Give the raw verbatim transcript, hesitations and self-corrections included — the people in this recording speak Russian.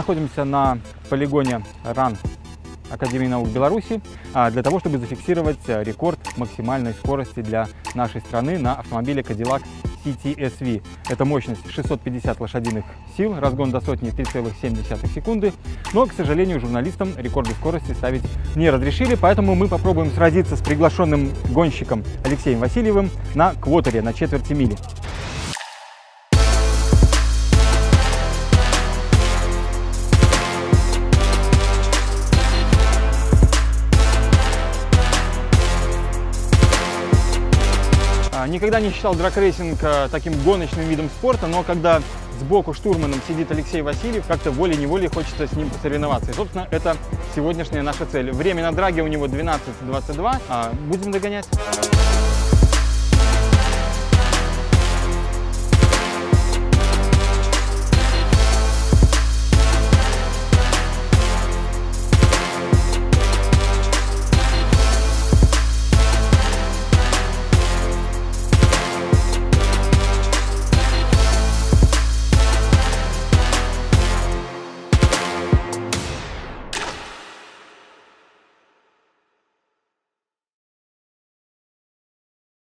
находимся на полигоне РАН Академии наук Беларуси для того, чтобы зафиксировать рекорд максимальной скорости для нашей страны на автомобиле Cadillac си ти эс ви. Это мощность шестьсот пятьдесят лошадиных сил, разгон до сотни три целых семь десятых секунды. Но, к сожалению, журналистам рекорды скорости ставить не разрешили, поэтому мы попробуем сразиться с приглашенным гонщиком Алексеем Васильевым на квотере, на четверти мили. Никогда не считал драг-рейсинг таким гоночным видом спорта, но когда сбоку штурманом сидит Алексей Васильев, как-то волей-неволей хочется с ним посоревноваться. И, собственно, это сегодняшняя наша цель. Время на драге у него двенадцать двадцать два. Будем догонять.